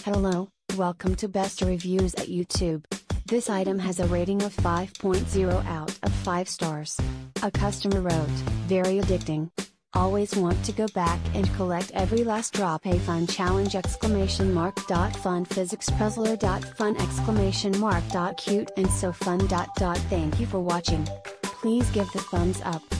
Hello, welcome to Best Reviews at YouTube. This item has a rating of 5.0 out of 5 stars. A customer wrote, "Very addicting. Always want to go back and collect every last drop. A fun challenge! Fun physics puzzler. Fun! Cute and so fun. Thank you for watching. Please give the thumbs up.